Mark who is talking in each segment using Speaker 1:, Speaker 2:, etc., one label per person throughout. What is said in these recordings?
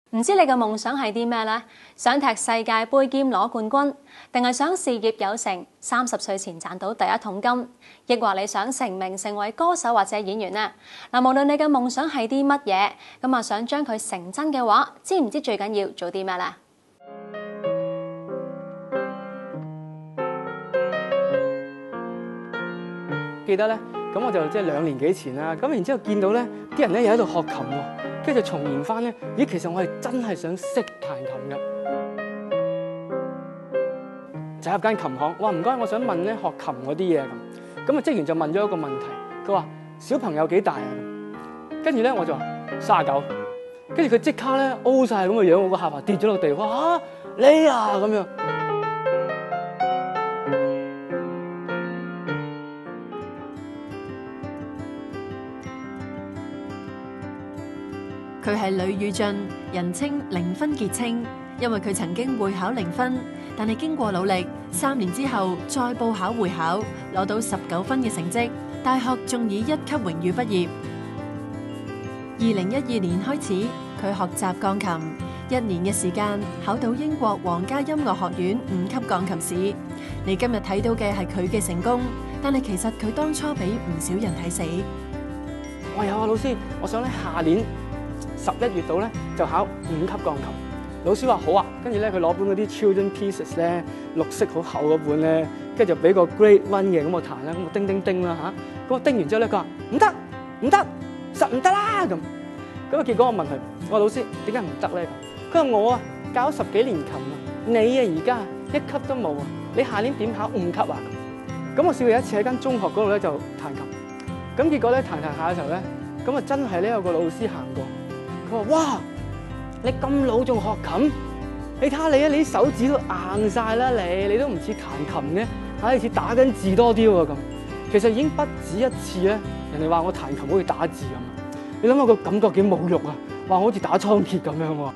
Speaker 1: 唔知你嘅夢想係啲咩呢？想踢世界盃兼攞冠軍，定係想事業有成，30歲前賺到第一桶金，抑或你想成名成為歌手或者演員呢？無論你嘅夢想係啲乜嘢，咁想將佢成真嘅話，知唔知最緊要做啲咩呢？
Speaker 2: 記得咧，咁我就即係2年幾前啦，咁然之後見到咧，啲人咧又喺度學琴喎，跟住就重現翻咧，咦，其實我係真係想識彈琴嘅。就入間琴行，哇，唔該，我想問咧學琴嗰啲嘢咁啊職員就問咗一個問題，佢話小朋友幾大啊？跟住咧我就話39，跟住佢即刻咧 O 晒咁嘅樣，我個下巴跌咗落地，哇，你啊咁樣。
Speaker 3: 佢係呂宇峻，人稱0分傑青，因為佢曾經會考0分，但係經過努力，3年之後再報考會考，攞到19分嘅成績，大學仲以1級榮譽畢業。2012年開始，佢學習鋼琴，1年嘅時間考到英國皇家音樂學院5級鋼琴試。你今日睇到嘅係佢嘅成功，但係其實佢當初俾唔少人睇死。
Speaker 2: 我有啊，老師，我想咧下年11月度咧就考5級鋼琴。老師話好啊，跟住咧佢攞本嗰啲 Children Pieces 咧，綠色好厚嗰本咧，跟住就俾個 Grade 1嘅，咁我彈啦，咁我叮叮叮啦嚇，咁我叮完之後咧，佢話唔得唔得，實唔得啦咁。咁啊結果我問佢，我話老師點解唔得咧？佢話我啊教咗10幾年琴啊，你啊而家1級都冇啊，你下年點考5級啊？咁我試過有一次喺間中學嗰度咧就彈琴，咁結果咧彈下嘅時候咧，咁啊真係咧有個老師行過。佢話：哇！你咁老仲學琴？你睇下你啊，你啲手指都硬晒啦，你都唔似彈琴嘅，你似打緊字多啲喎咁。其實已經不止一次咧，人哋話我彈琴好似打字咁。你諗下個感覺幾侮辱啊！話我好似打倉頡咁樣喎。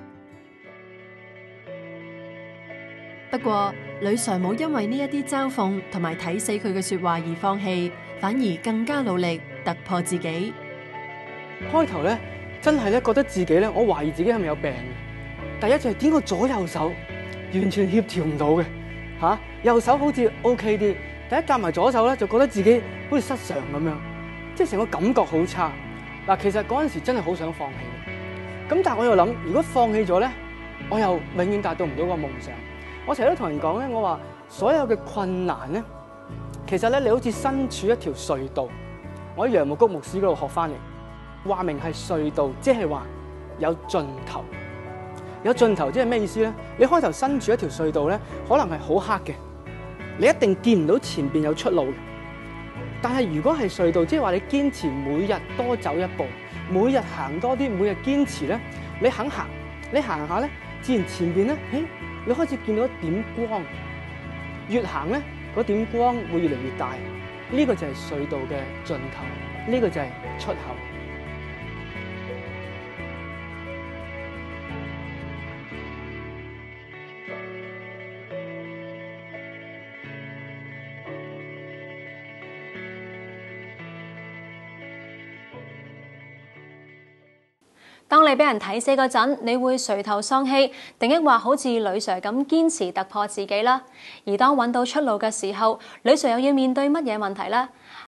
Speaker 3: 不過，呂 Sir 冇因為呢一啲嘲諷同埋睇死佢嘅説話而放棄，反而更加努力突破自己。
Speaker 2: 開頭咧。真係咧，覺得自己咧，我懷疑自己係咪有病嘅。第一就係點個左右手完全協調唔到嘅嚇，右手好似 OK 啲，但一夾埋左手咧，就覺得自己好似失常咁樣，即係成個感覺好差。嗱，其實嗰陣時真係好想放棄嘅，咁但係我又諗，如果放棄咗咧，我又永遠達到唔到個夢想。我成日都同人講咧，我話所有嘅困難咧，其實咧你好似身處一條隧道，我喺楊牧谷牧師嗰度學翻嚟。話明係隧道，即係話有盡頭。有盡頭即係咩意思咧？你開頭身處一條隧道咧，可能係好黑嘅，你一定見唔到前邊有出路嘅。但係如果係隧道，即係話你堅持每日多走一步，每日行多啲，每日堅持咧，你肯行，你行下咧，自然前邊咧，你開始見到一點光。越行咧，嗰點光會越嚟越大。呢個就係隧道嘅盡頭，呢個就係出口。
Speaker 1: 當你俾人睇死嗰陣，你會垂頭喪氣，定抑或好似呂 Sir 咁堅持突破自己啦？而當揾到出路嘅時候，呂 Sir 又要面對乜嘢問題呢？